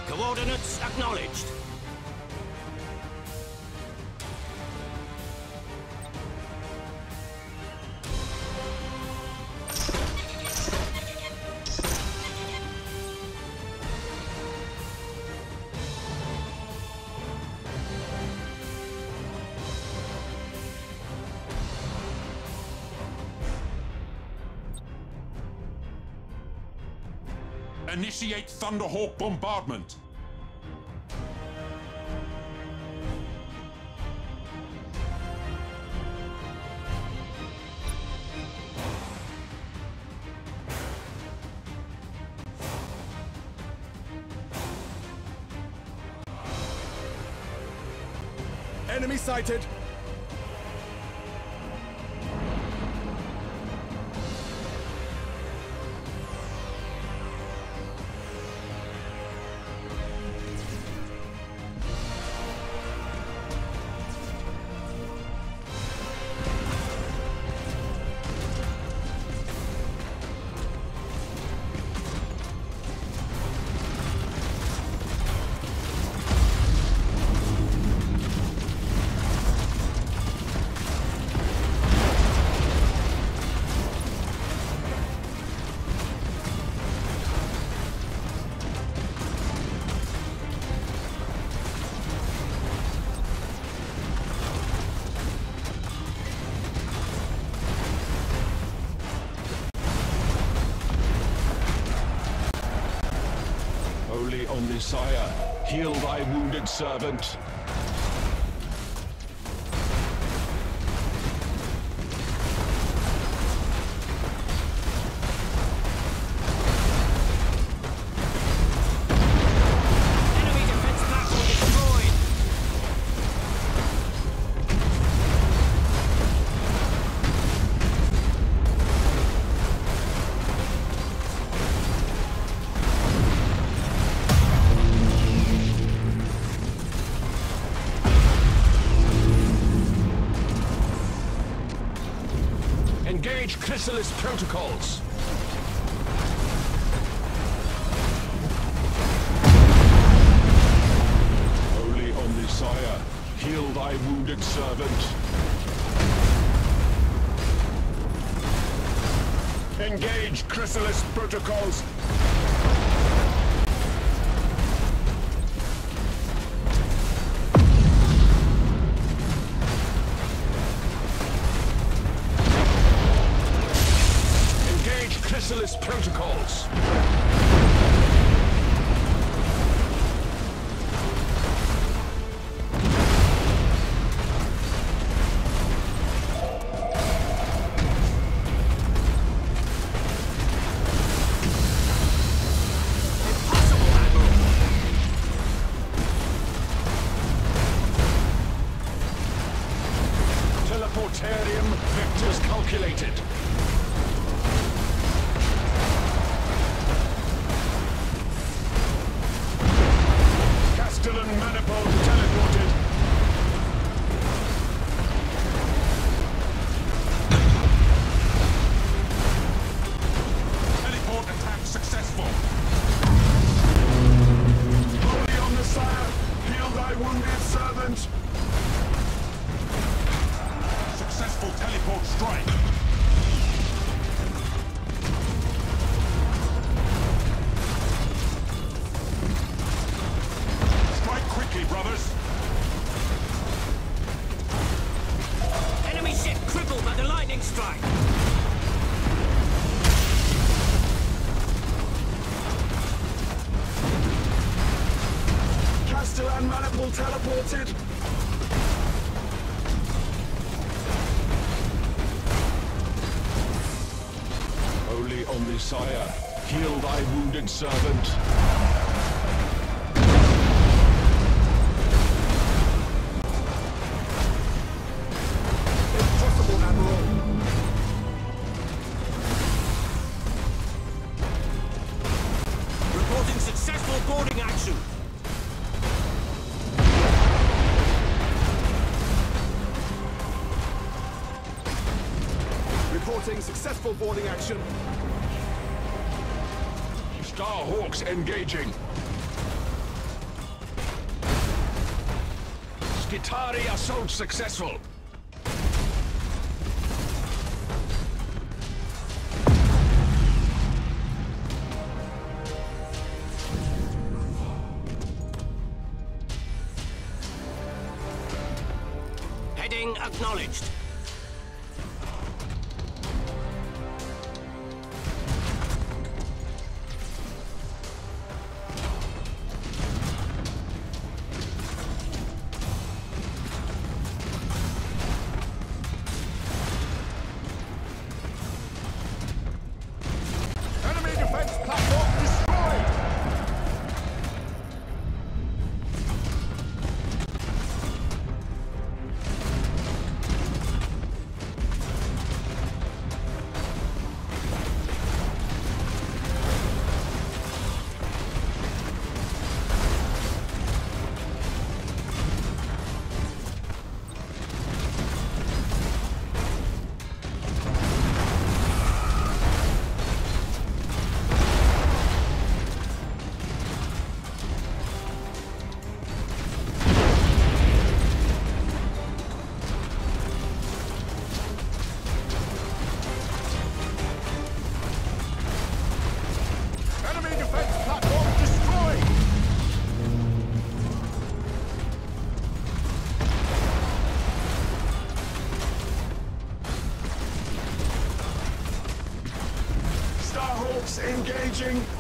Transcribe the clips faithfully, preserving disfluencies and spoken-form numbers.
Coordinates acknowledged. Initiate Thunderhawk bombardment. Enemy sighted. Holy only sire, heal thy wounded servant. Enemy defense platform destroyed. Engage Chrysalis protocols. Holy only sire, heal thy wounded servant. Engage Chrysalis protocols. Chrysalis protocols. Impossible, Admiral. Teleportarium vectors calculated. Castellan manifold teleported. Teleport attack successful. Holy on the sire, heal thy wounded servant. Successful teleport strike. Brothers. Enemy ship crippled by the lightning strike. Castellan manifold teleported. Holy only sire, heal thy wounded servant. Reporting successful boarding action. Reporting successful boarding action. Starhawks engaging. Skitari assault successful. Heading acknowledged. Enemy defense platform destroyed! Enemy defense platform destroyed! Starhawks engaging.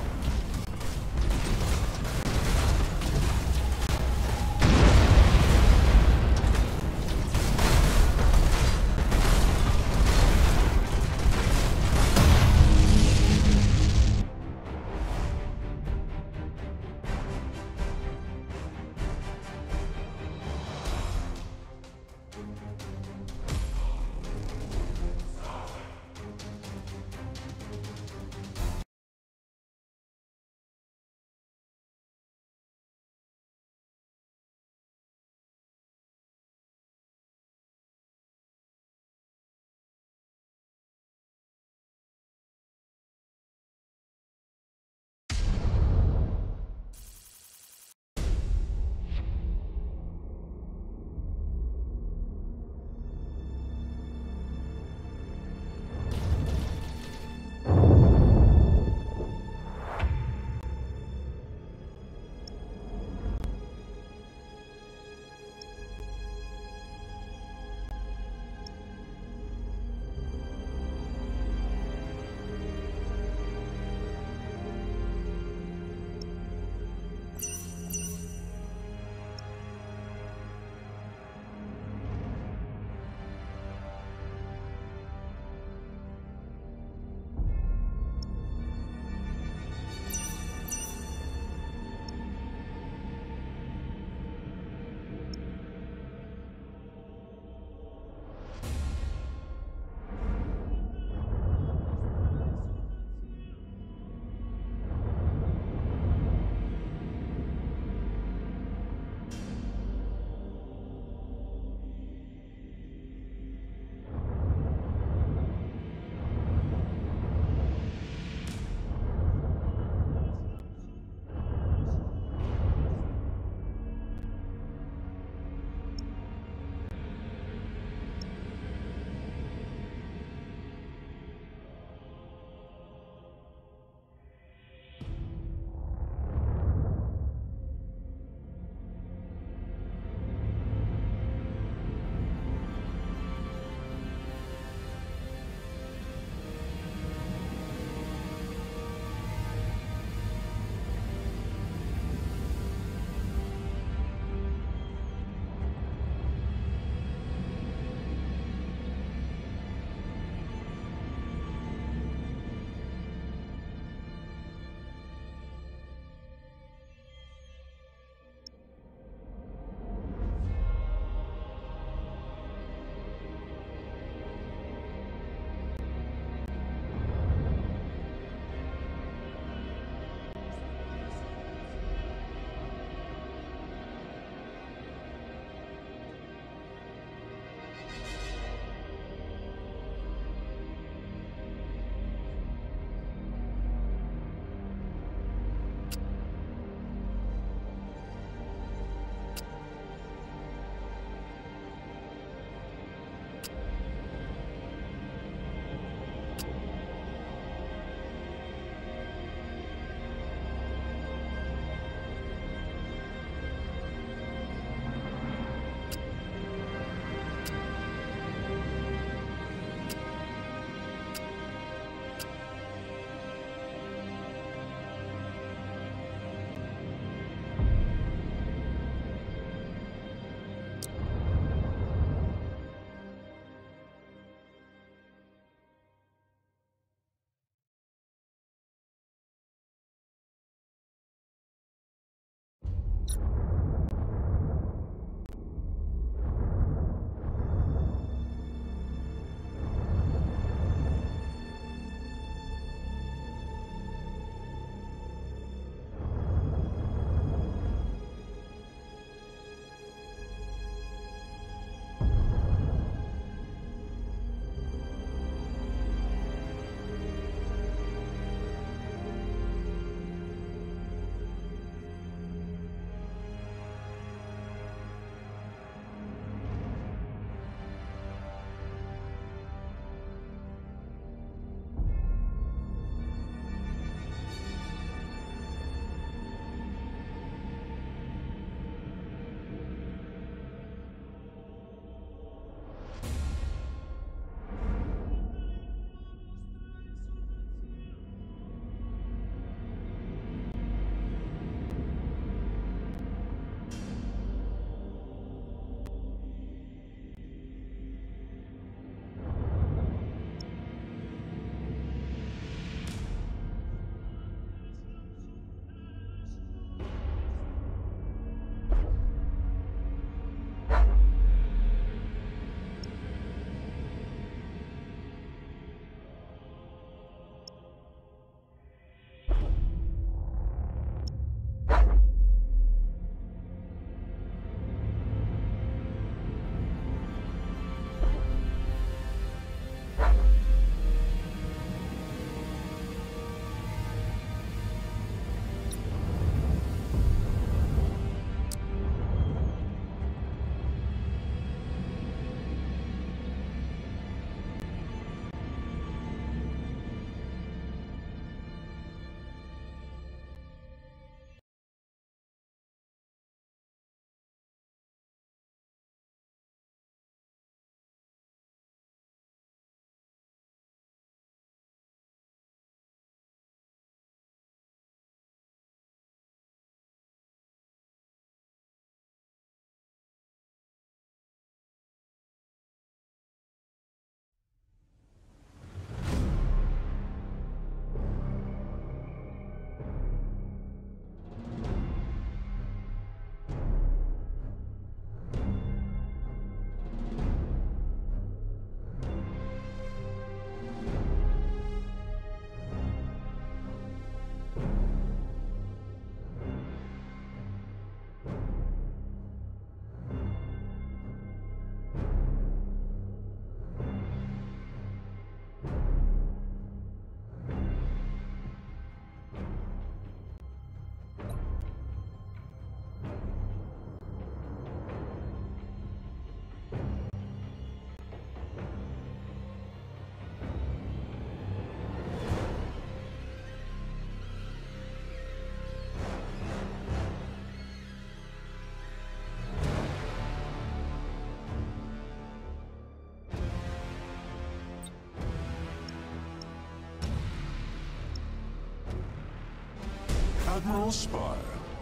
Admiral Spire,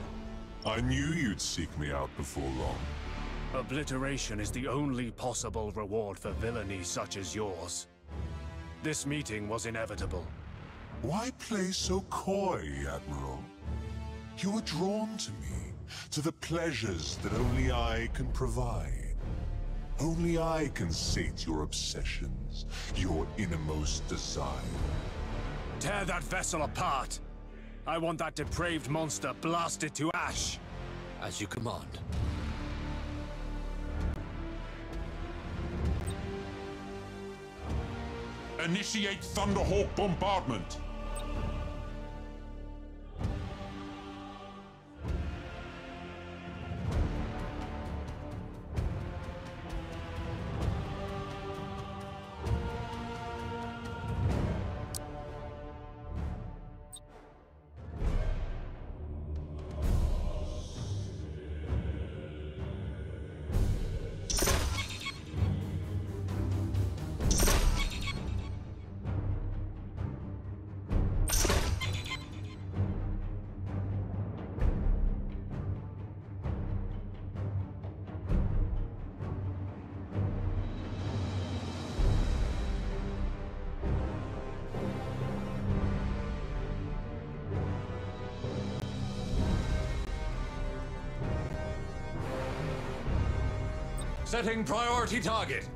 I knew you'd seek me out before long. Obliteration is the only possible reward for villainy such as yours. This meeting was inevitable. Why play so coy, Admiral? You were drawn to me, to the pleasures that only I can provide. Only I can sate your obsessions, your innermost desire. Tear that vessel apart! I want that depraved monster blasted to ash! As you command. Initiate Thunderhawk bombardment! Setting priority target.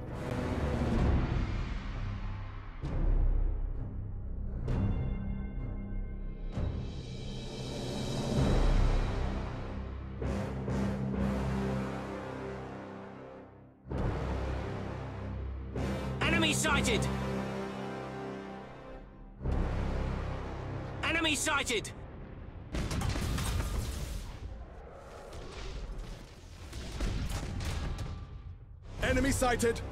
Enemy sighted! Enemy sighted! Enemy sighted!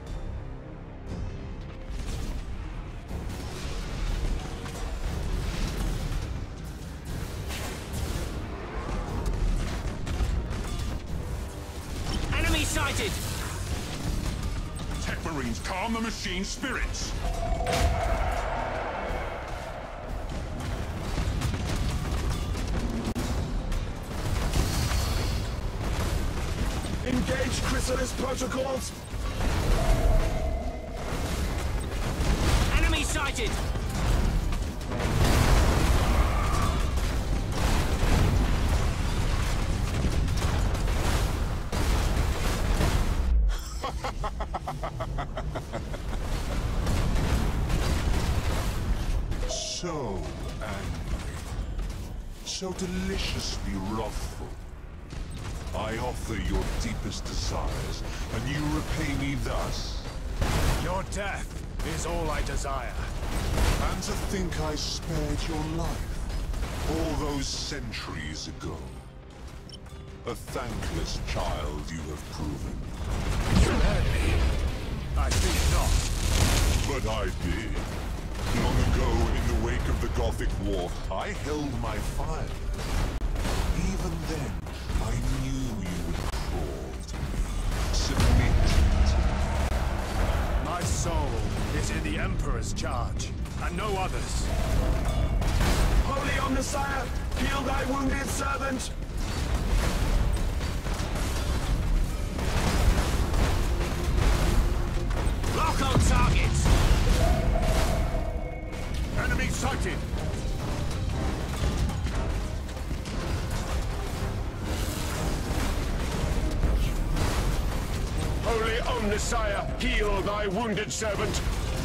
Enemy sighted! Tech Marines, calm the machine spirits! Engage chrysalis protocols! Enemy sighted! So angry, so deliciously wrathful. I offer your deepest desires, and you repay me thus. Your death is all I desire. And to think I spared your life all those centuries ago. A thankless child you have proven. Spare me? I think not. But I did. Long ago, in the wake of the Gothic War, I held my fire. Even then, I knew you would crawl to me, submit to me. My soul is in the Emperor's charge, and no others. Holy Omnissiah, heal thy wounded servant! Lock on targets! Enemy sighted! Holy Omnissiah, heal thy wounded servant!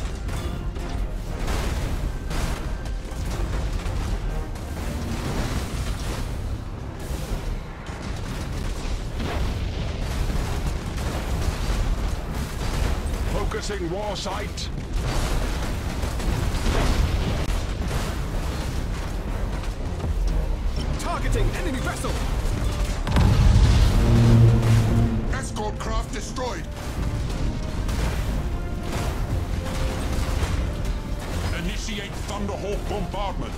Focusing war sight. Targeting enemy vessel! Escort craft destroyed! Initiate Thunderhawk bombardment!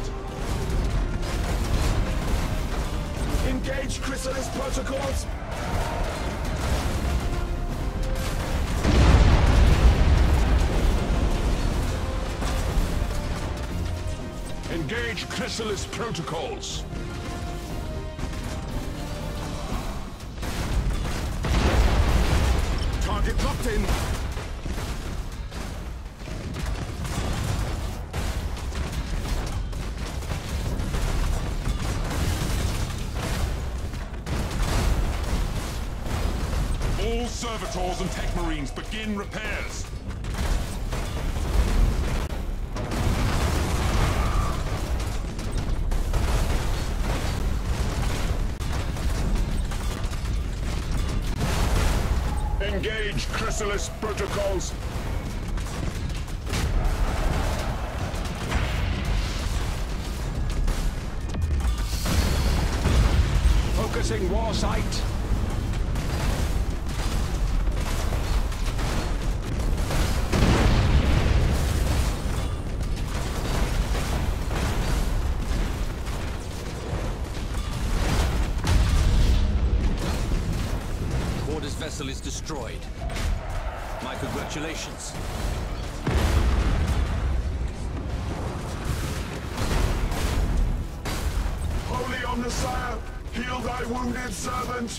Engage chrysalis protocols! Engage chrysalis protocols! Target locked in! All servitors and tech marines begin repairs! Engage chrysalis protocols! Focusing war sight! Korda's vessel is destroyed. My congratulations. Holy Omnissiah, heal thy wounded servant!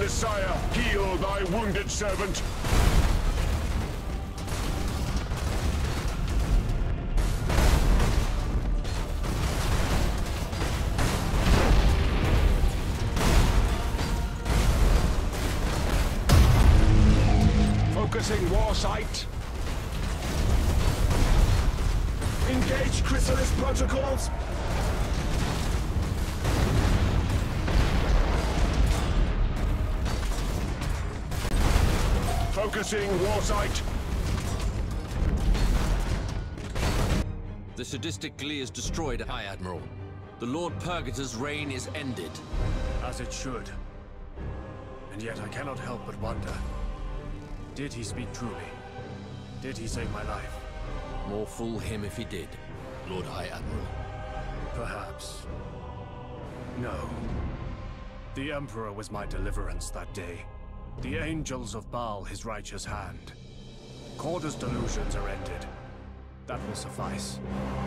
Messiah, heal thy wounded servant. Focusing war sight. Engage chrysalis protocols. Focusing war sight. The sadistic glee is destroyed, High Admiral. The Lord Purgator's reign is ended. As it should. And yet I cannot help but wonder. Did he speak truly? Did he save my life? More fool him if he did, Lord High Admiral. Perhaps. No. The Emperor was my deliverance that day. The angels of Baal his righteous hand. Korda's delusions are ended. That will suffice.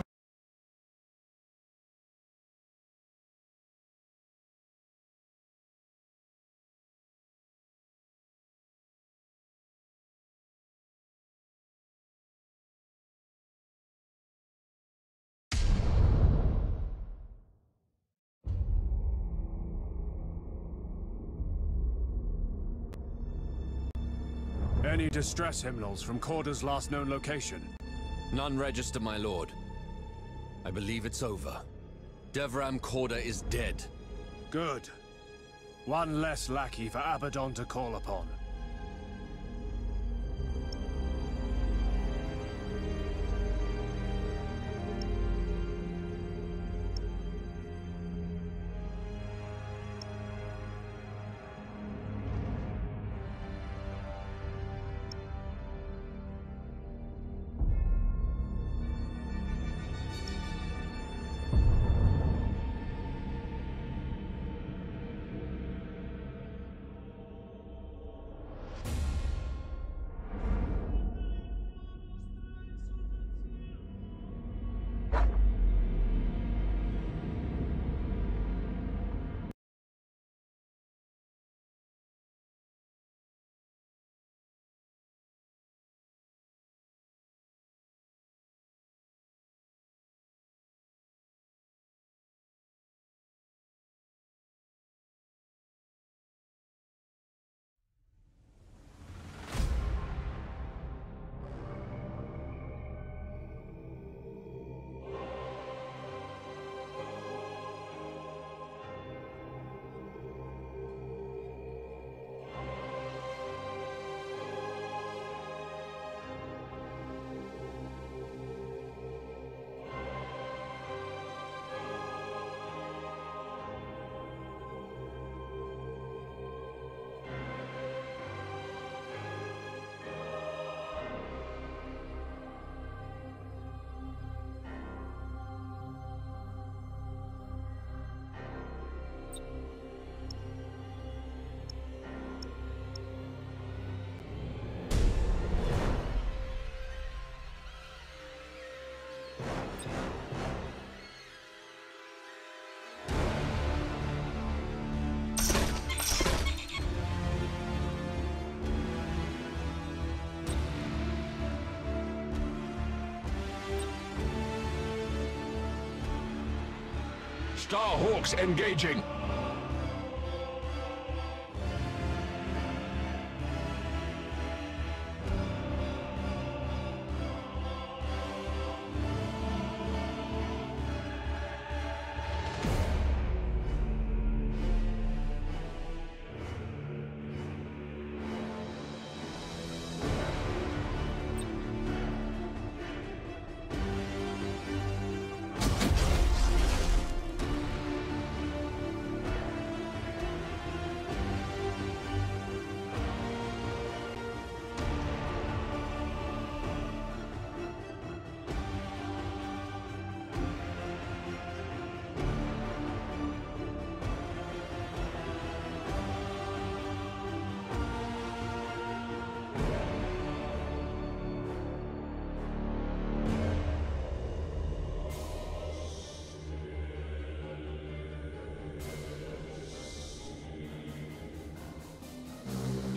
Any distress hymnals from Korda's last known location? None register, my lord. I believe it's over. Devram Korda is dead. Good. One less lackey for Abaddon to call upon. Starhawks engaging.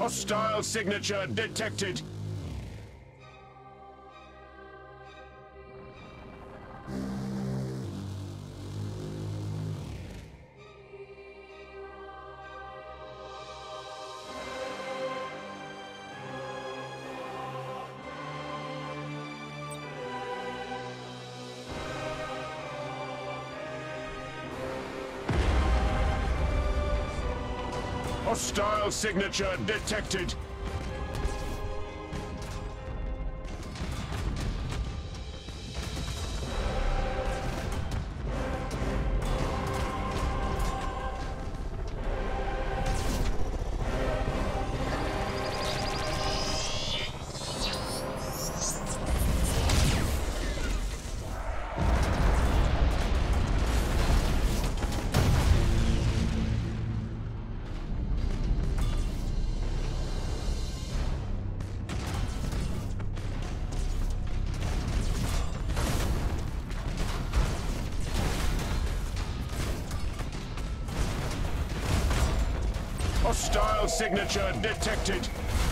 Hostile signature detected. Hostile signature detected. Hostile signature detected.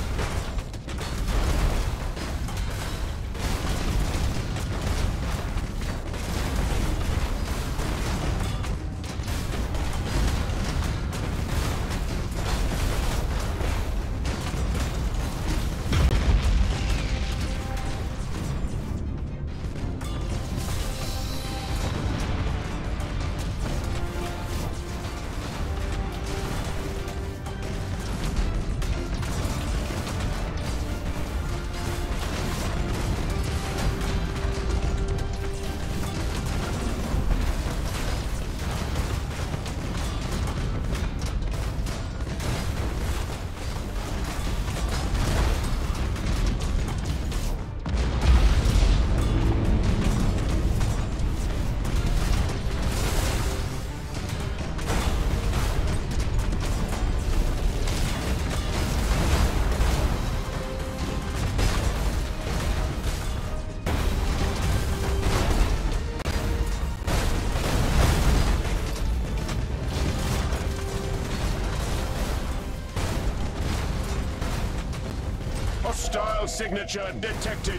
Hostile signature detected.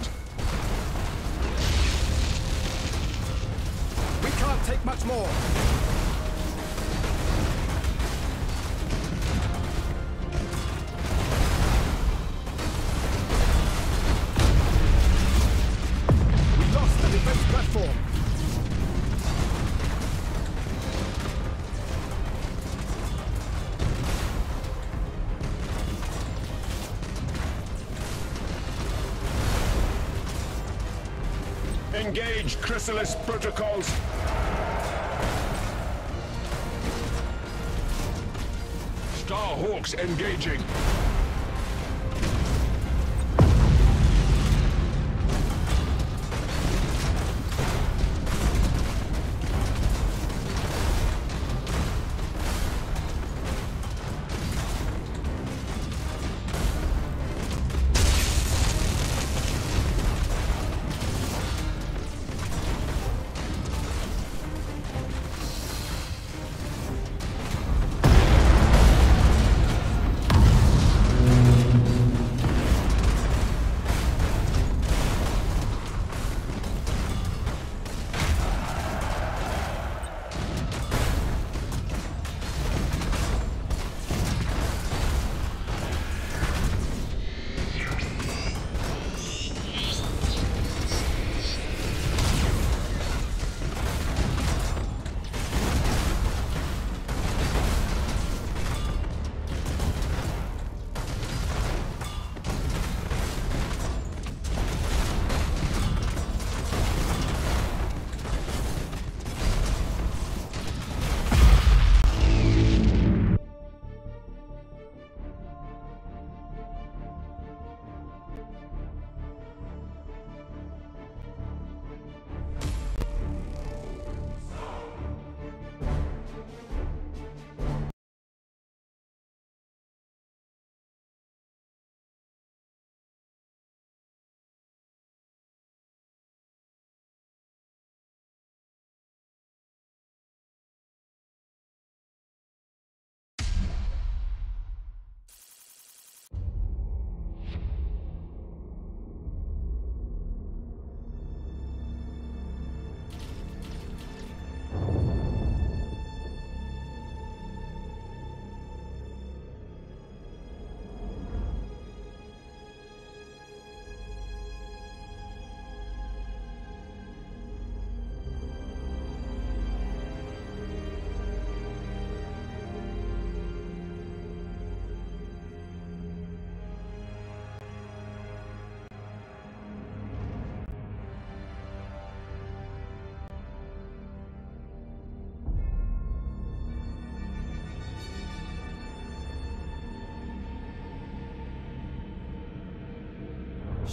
We can't take much more. We lost the defense platform. Engage Chrysalis protocols. Starhawks engaging.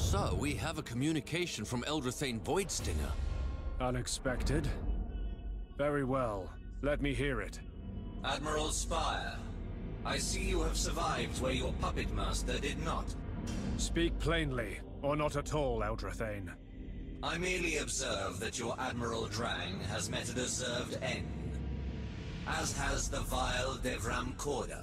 So, we have a communication from Eldrathane Voidstinger. Unexpected? Very well. Let me hear it. Admiral Spire, I see you have survived where your puppet master did not. Speak plainly, or not at all, Eldrathane. I merely observe that your Admiral Drang has met a deserved end, as has the vile Devram korda.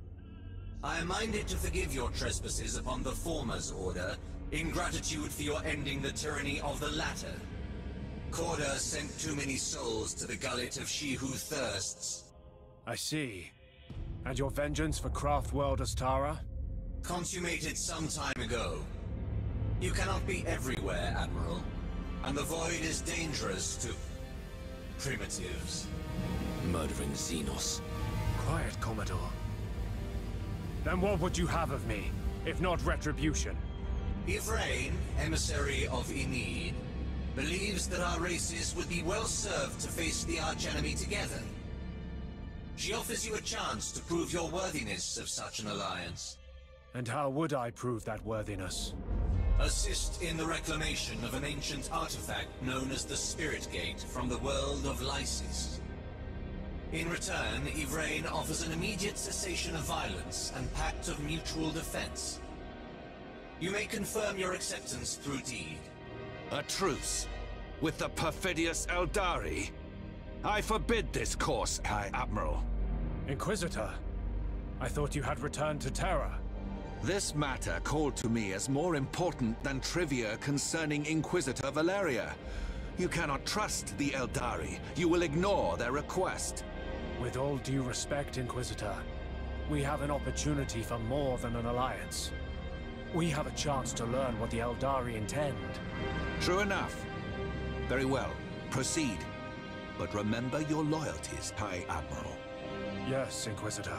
I am minded to forgive your trespasses upon the former's order, in gratitude for your ending the tyranny of the latter. Korda sent too many souls to the gullet of she who thirsts. I see. And your vengeance for Craftworld Astara? Consummated some time ago. You cannot be everywhere, Admiral. And the Void is dangerous to primitives. Murdering Xenos. Quiet, Commodore. Then what would you have of me, if not retribution? Yvraine, emissary of Enid, believes that our races would be well served to face the archenemy together. She offers you a chance to prove your worthiness of such an alliance. And how would I prove that worthiness? Assist in the reclamation of an ancient artifact known as the Spirit Gate from the world of Lysis. In return, Yvraine offers an immediate cessation of violence and pact of mutual defense. You may confirm your acceptance through deed. A truce with the perfidious Eldari. I forbid this course, High Admiral. Inquisitor, I thought you had returned to Terra. This matter called to me as more important than trivia concerning Inquisitor Valeria. You cannot trust the Eldari. You will ignore their request. With all due respect, Inquisitor, we have an opportunity for more than an alliance. We have a chance to learn what the Eldari intend. True enough. Very well. Proceed. But remember your loyalties, High Admiral. Yes, Inquisitor.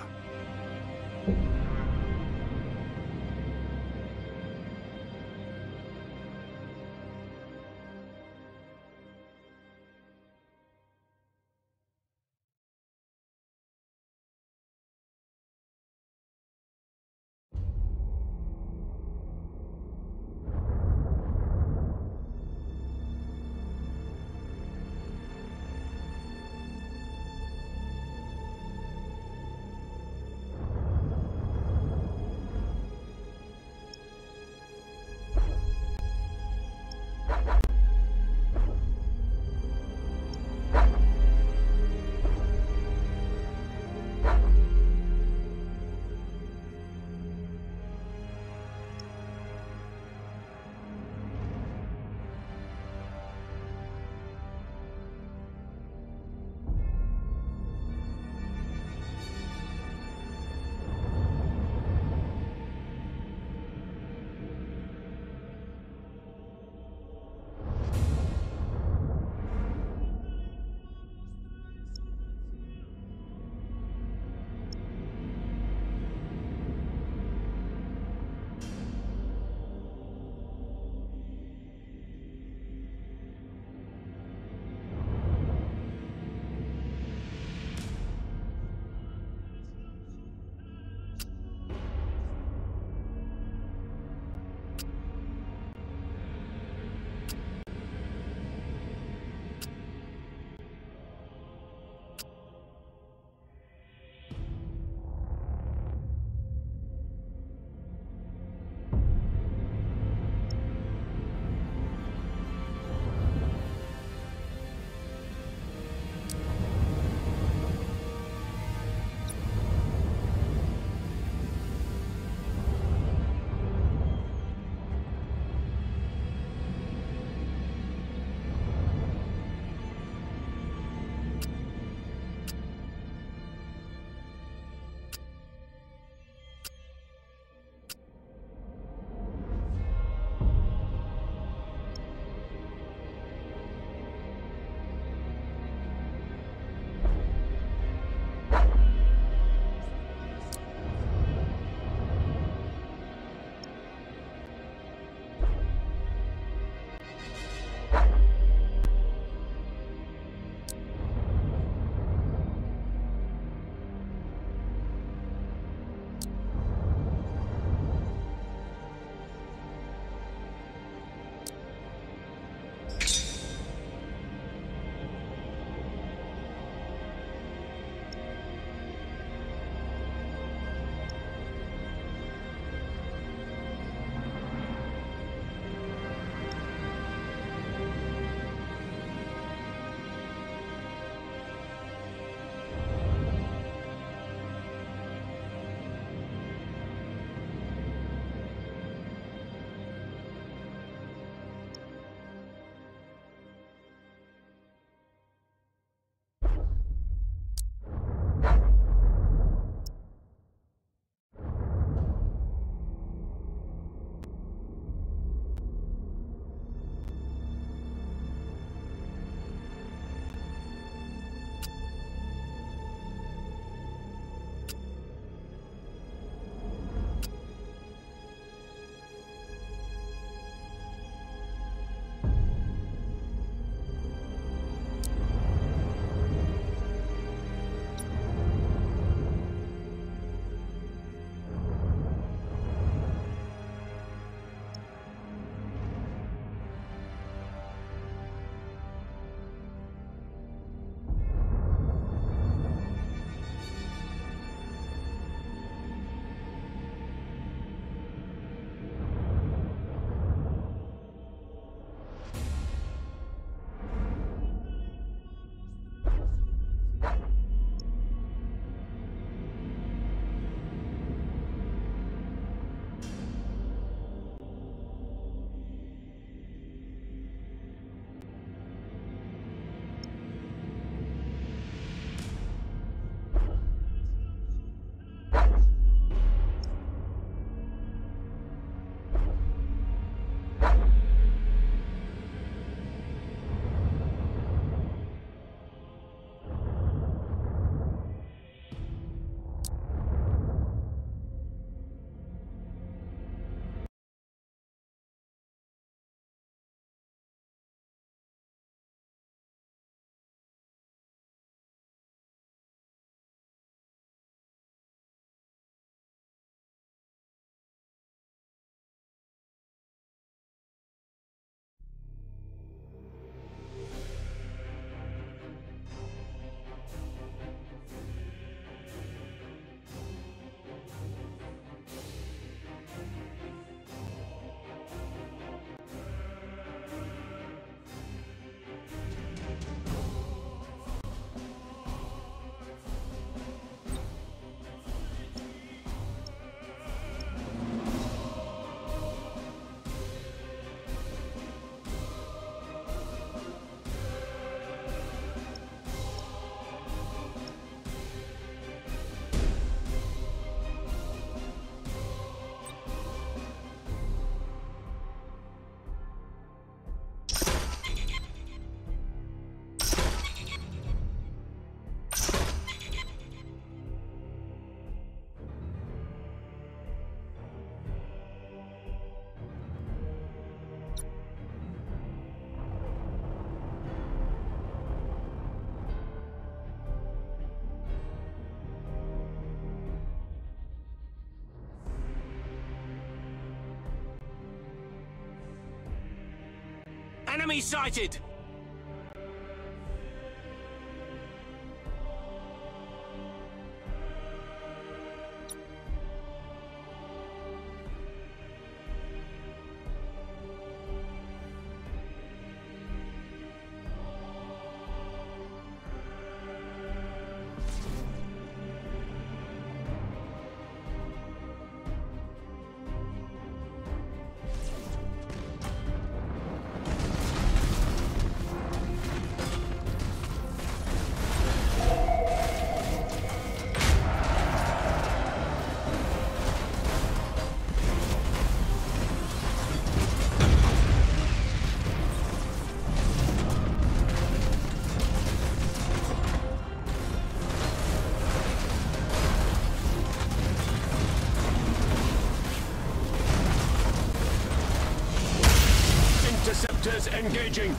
Enemy sighted! Interceptors engaging.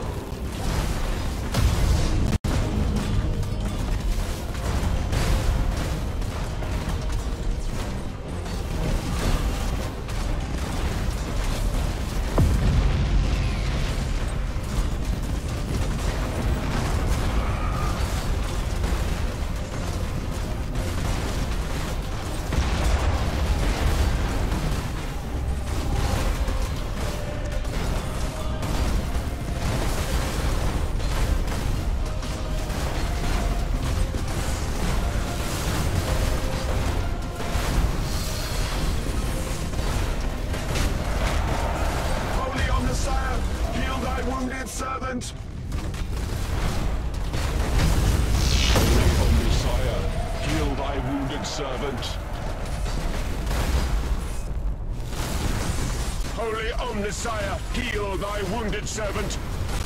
Servant! O Messiah, heal thy wounded servant. Holy Omnissiah, heal thy wounded servant!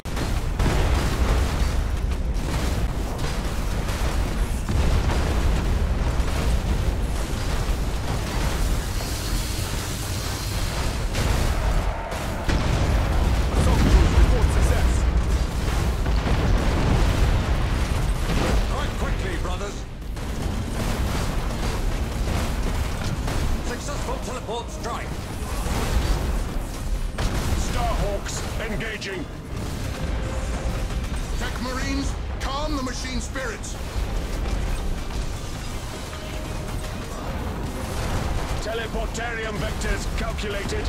Teleport strike! Starhawks engaging! Tech Marines, calm the machine spirits! Teleportarium vectors calculated!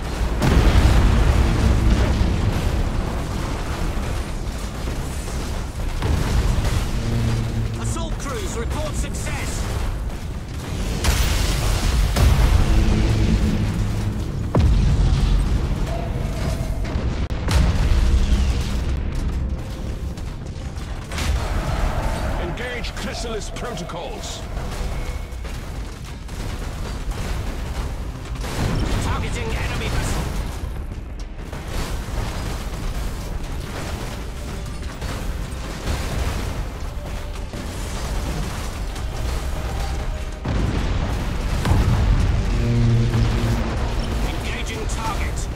Assault crews report success! Chrysalis protocols. Targeting enemy vessel. Engaging target.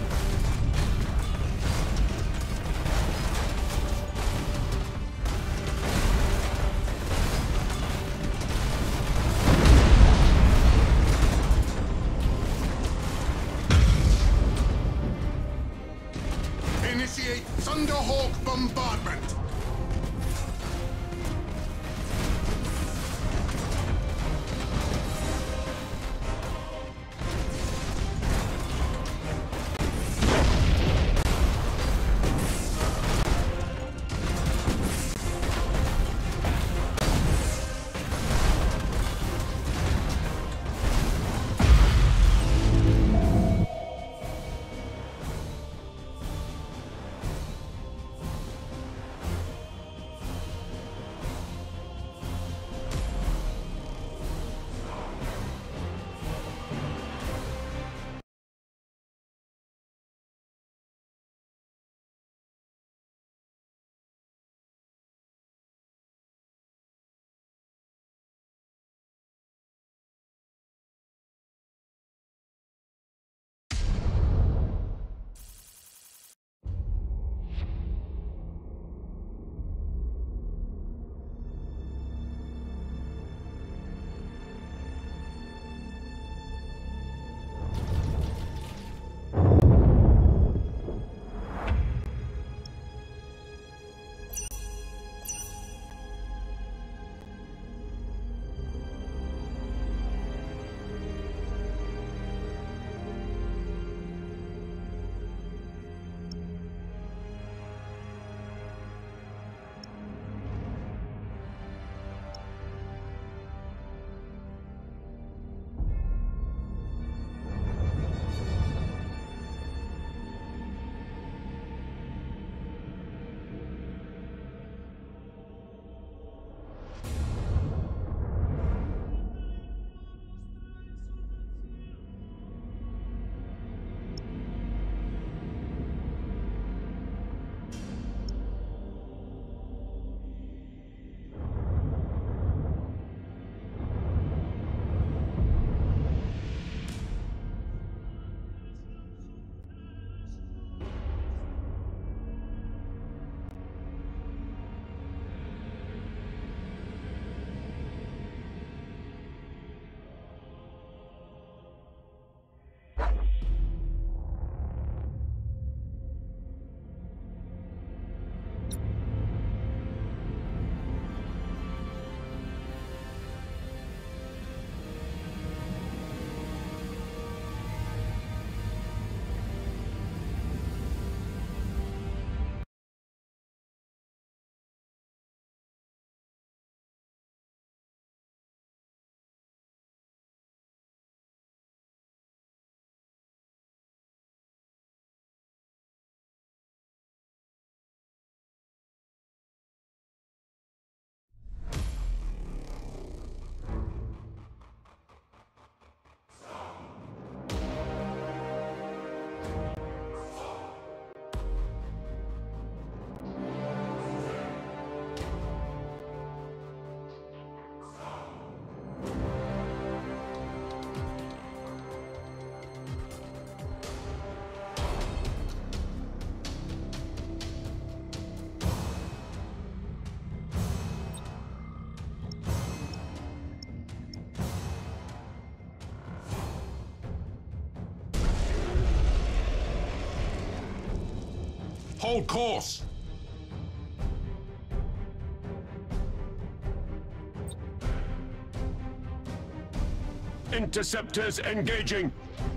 Initiate Thunderhawk bombardment! Hold course! Interceptors engaging!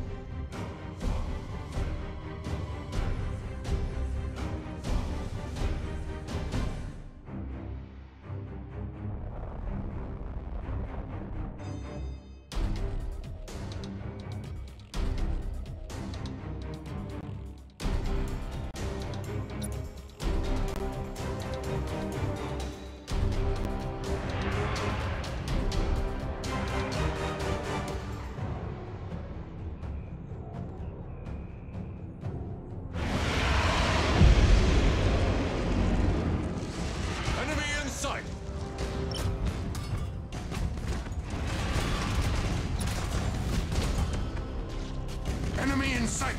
Enemy in sight!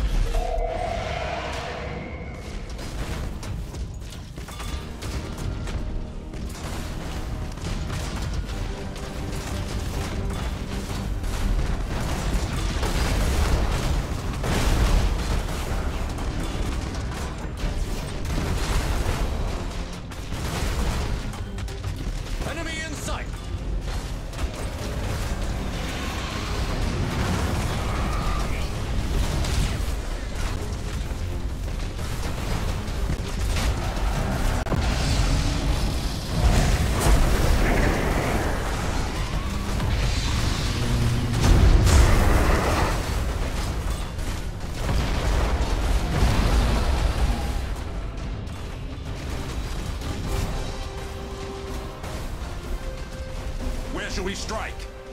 Enemy in sight! Where shall we strike?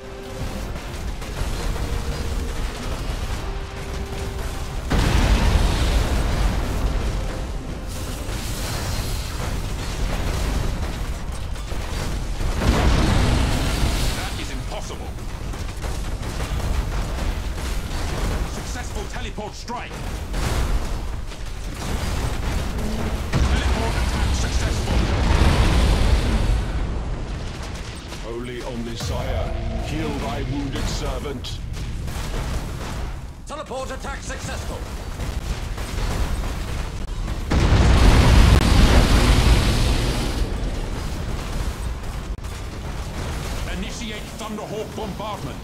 That is impossible. Successful teleport strike. Teleport attack successful. Holy Omnisire, heal thy wounded servant. Teleport attack successful. Initiate Thunderhawk bombardment.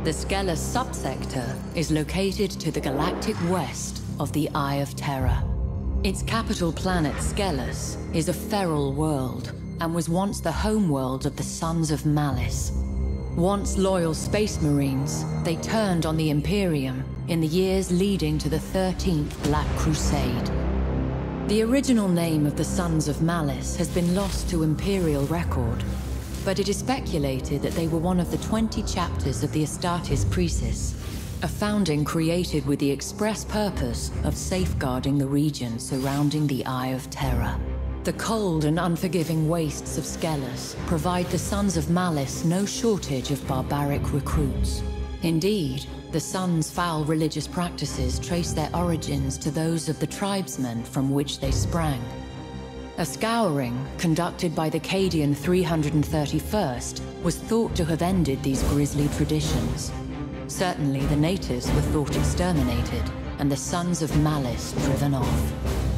The Skelos subsector is located to the galactic west of the Eye of Terror. Its capital planet, Skelos, is a feral world and was once the homeworld of the Sons of Malice. Once loyal space marines, they turned on the Imperium in the years leading to the thirteenth Black Crusade. The original name of the Sons of Malice has been lost to Imperial record, but it is speculated that they were one of the twenty chapters of the Astartes Precis, a founding created with the express purpose of safeguarding the region surrounding the Eye of Terror. The cold and unforgiving wastes of Skelos provide the Sons of Malice no shortage of barbaric recruits. Indeed, the Sons' foul religious practices trace their origins to those of the tribesmen from which they sprang. A scouring, conducted by the Cadian three hundred thirty-first, was thought to have ended these grisly traditions. Certainly the natives were thought exterminated, and the Sons of Malice driven off.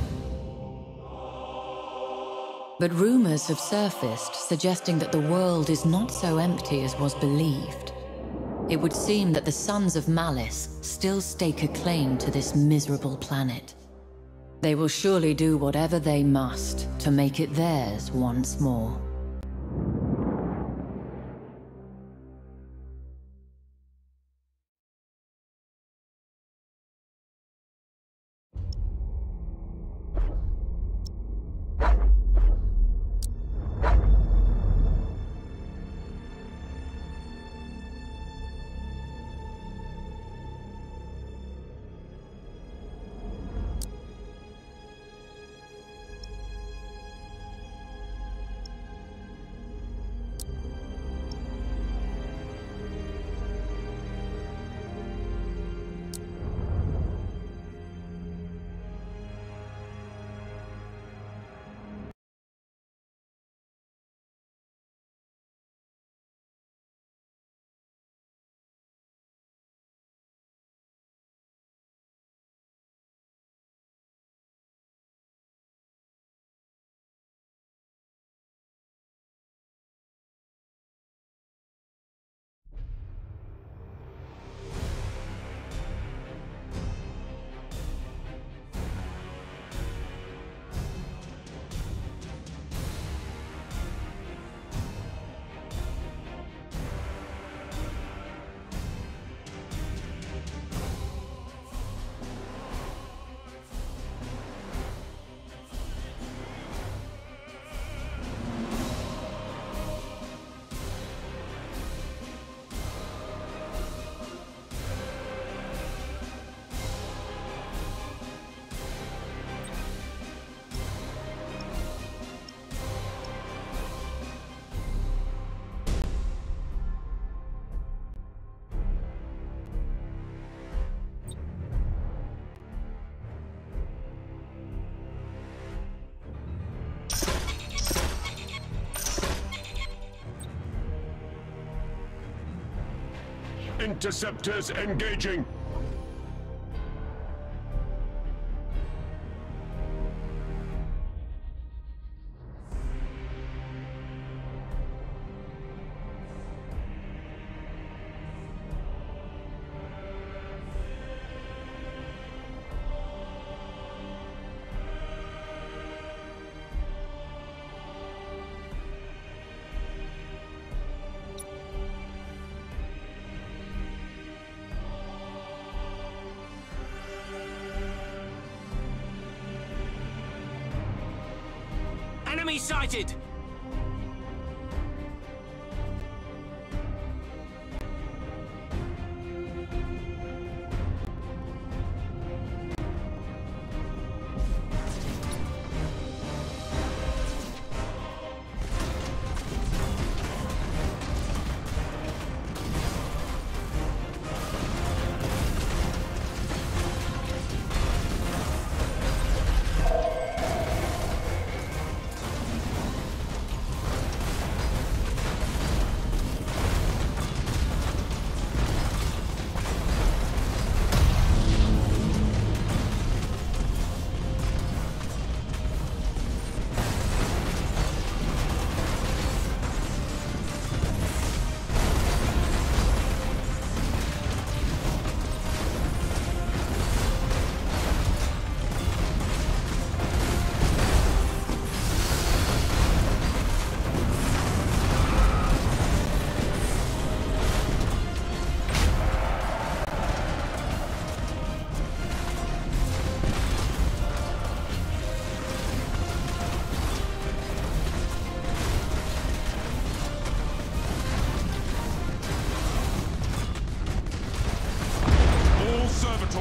But rumors have surfaced suggesting that the world is not so empty as was believed. It would seem that the Sons of Malice still stake a claim to this miserable planet. They will surely do whatever they must to make it theirs once more. Interceptors engaging! Enemy sighted!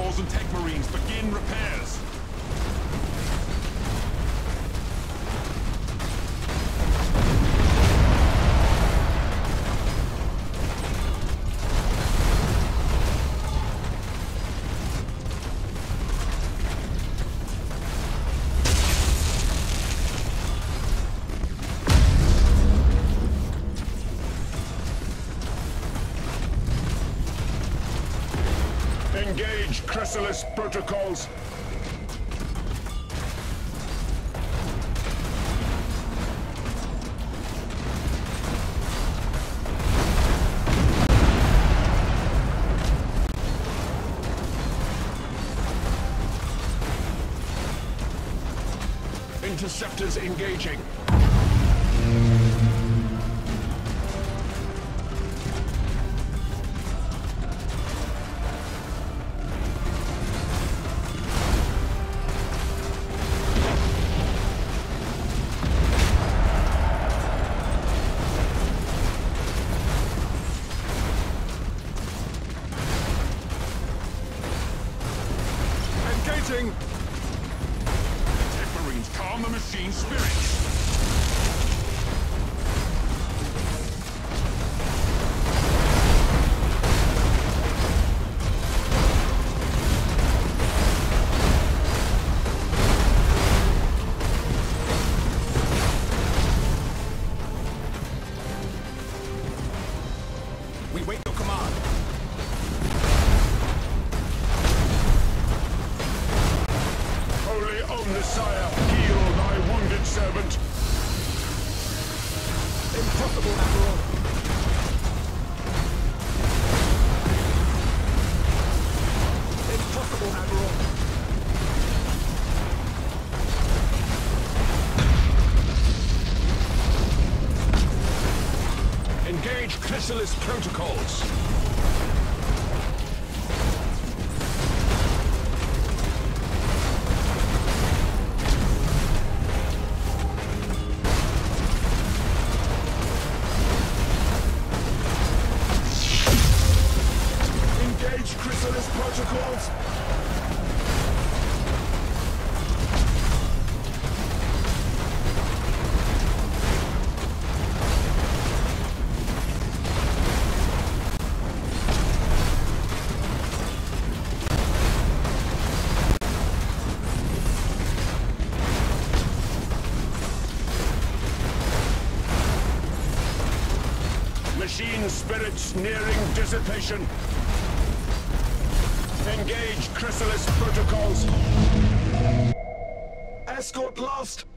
protocols and tech marines begin repairs. Engage Chrysalis protocols. Interceptors engaging. Engaging! Tech Marines, calm the machine spirits! We wait your command. Holy Omnissiah, heal thy wounded servant. Impossible, Admiral. Impossible, Admiral. Engage Chrysalis protocols. Engage Chrysalis protocols. Machine spirits nearing dissipation. Engage Chrysalis protocols. Escort lost.